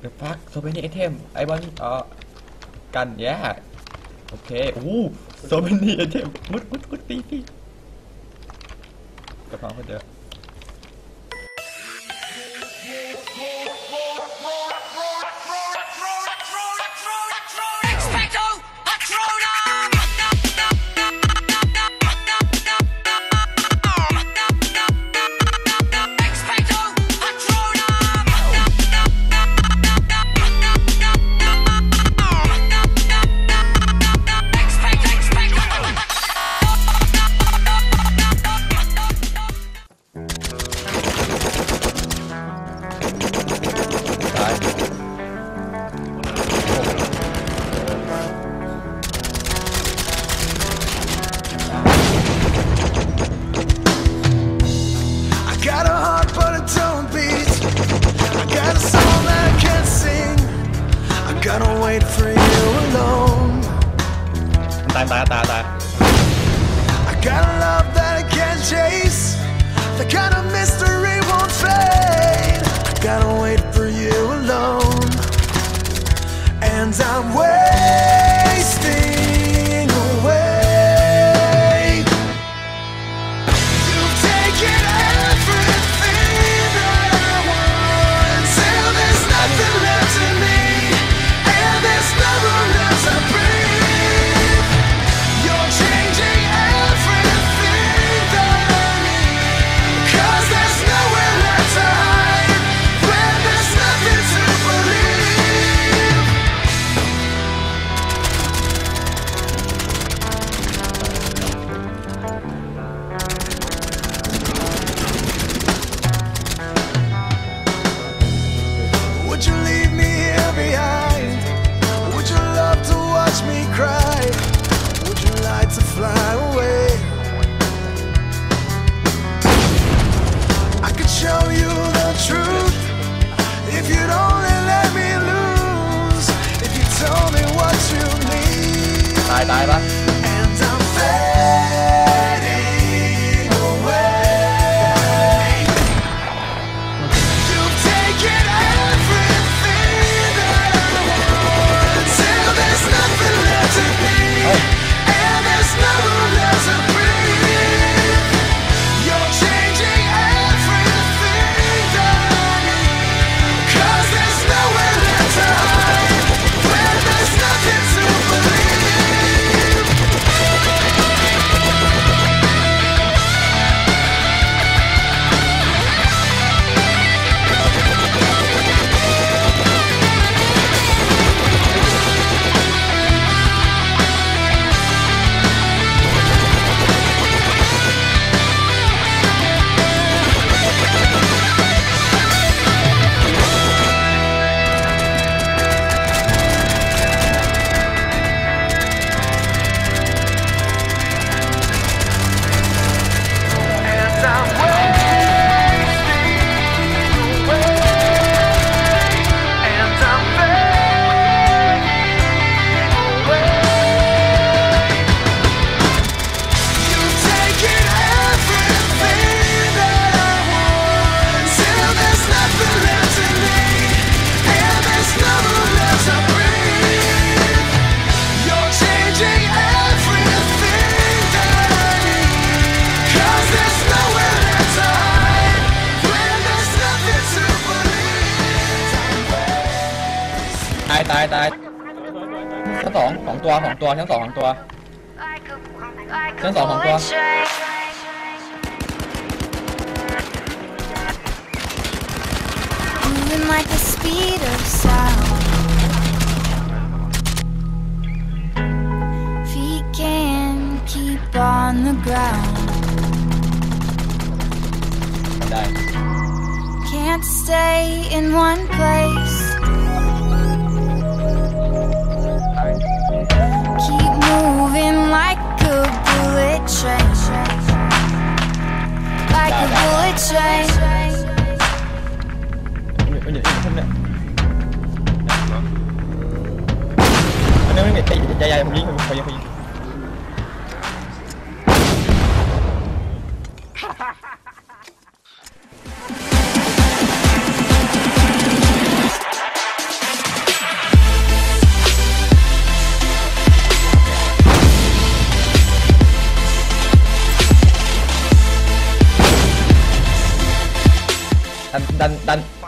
The fuck so many item I want กัน yeah โอเคso many item มุดตีกระเพาะเขาเยอะ Gotta wait for you alone. ตาย I got a love that I can't chase. The kind of mystery won't fade. I gotta wait for you alone. And I'm wasting away. You've taken everything that I want till there's nothing left in me. Fly away. I could show you the truth if you'd only let me lose. If you told me what you need. ตายปะ And I'm fading away. You've taken everything that I want till there's nothing left to be.ตายชั้นสองตัวชั้นสองตัว Moving like the speed of sound. Feet can't keep on the ground. Can't stay in one place. Keep moving like a bullet train. Like a bullet train. มันอยู่ที่ผมเนี่ยอันนี้ไม่ติดใหญ่ๆผมยิงผมยิงดัน